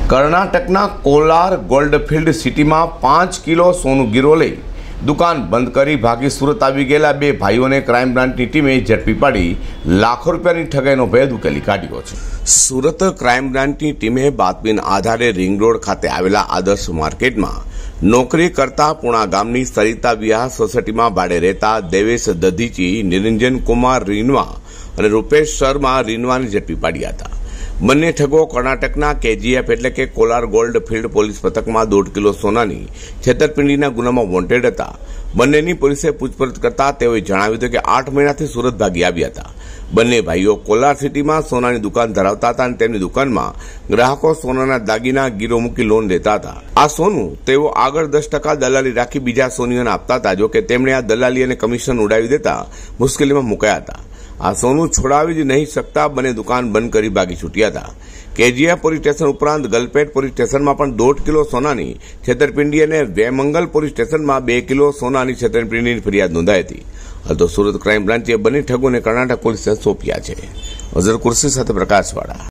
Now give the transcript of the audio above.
કર્ણાટકના કોલાર ગોલ્ડફિલ્ડ સિટીમાં 5 કિલો સોનું ગીરો લઈ દુકાન બંધ કરી ભાગી સુરત આવી ગયેલા બે ભાઈઓને ક્રાઇમ બ્રાન્ચની ટીમે ઝડપી પાડી લાખો રૂપિયાની ઠગાઈનો ભેદ ઉકેલી કાઢ્યો છે। સુરત ક્રાઇમ બ્રાન્ચની ટીમે બાતમીના આધારે રિંગ રોડ ખાતે આવેલા આદર્શ માર્કેટમાં નોકરી કરતા પુણા ગામની સરિતા વિહાર સોસાયટીમાં ભાડે રહેતા દેવેશ દધીચી, નિરંજન કુમાર રીનવા અને રૂપેશ શર્મા રીનવાને ઝડપી પાડ્યા હતા। બંને ઠગો કર્ણાટકના KGF એટલે કે કોલાર ગોલ્ડ ફિલ્ડ પોલીસ મથકમાં 1.5 કિલો સોનાની છેતરપિંડીના ગુનામાં વોન્ટેડ હતા। બંનેની પોલીસે પૂછપરછ કરતા તેઓએ જણાવ્યું હતું કે 8 મહિનાથી સુરત ભાગી આવ્યા હતા। બંને ભાઈઓ કોલાર સિટીમાં સોનાની દુકાન ધરાવતા હતા અને તેમની દુકાનમાં ગ્રાહકો સોનાના દાગીના ગીરો મૂકી લોન લેતા હતા। આ સોનું તેઓ આગળ 10% દલાલી રાખી બીજા સોનીઓને આપતા હતા, જો કે તેમણે આ દલાલી અને કમિશન ઉડાવી દેતા મુશ્કેલીમાં મુકાયા હતા। આ સોનું છોડાવી જ નહીં શકતા બંને દુકાન બંધ કરી ભાગી છૂટ્યા હતા। KGF પોલીસ સ્ટેશન ઉપરાંત ગલપેટ પોલીસ સ્ટેશનમાં પણ 1.5 કિલો સોનાની છેતરપિંડી અને વેમંગલ પોલીસ સ્ટેશનમાં 2 કિલો સોનાની છેતરપિંડીની ફરિયાદ નોંધાઈ હતી। હાલ તો સુરત ક્રાઇમ બ્રાન્ચે બંને ઠગોને કર્ણાટક પોલીસને સોંપ્યા છે। અઝર કુર્સી સાથે પ્રકાશવાળા।